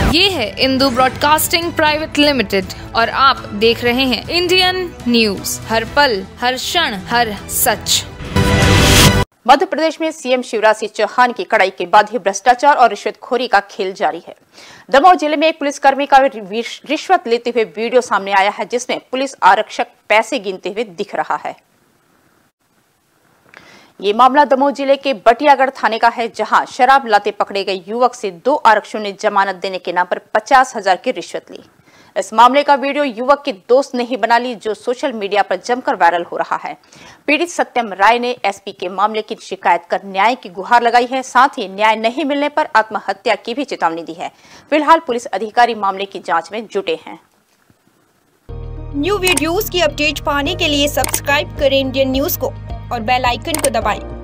ये है Indu broadcasting private limited और आप देख रहे हैं इंडियन न्यूज, हर पल, हर क्षण, हर सच। मध्य प्रदेश में सीएम शिवराज सिंह चौहान की कड़ाई के बाद ही भ्रष्टाचार और रिश्वतखोरी का खेल जारी है। दमोह जिले में एक पुलिसकर्मी का रिश्वत लेते हुए वीडियो सामने आया है, जिसमें पुलिस आरक्षक पैसे गिनते हुए दिख रहा है। ये मामला दमोह जिले के बटियागढ़ थाने का है, जहां शराब लाते पकड़े गए युवक से 2 आरक्षकों ने जमानत देने के नाम पर 50,000 की रिश्वत ली। इस मामले का वीडियो युवक के दोस्त ने ही बना ली, जो सोशल मीडिया पर जमकर वायरल हो रहा है। पीड़ित सत्यम राय ने एसपी के मामले की शिकायत कर न्याय की गुहार लगाई है। साथ ही न्याय नहीं मिलने पर आत्महत्या की भी चेतावनी दी है। फिलहाल पुलिस अधिकारी मामले की जांच में जुटे हैं। न्यू वीडियोस की अपडेट पाने के लिए सब्सक्राइब करें इंडियन न्यूज को और बेल आइकन को दबाएं।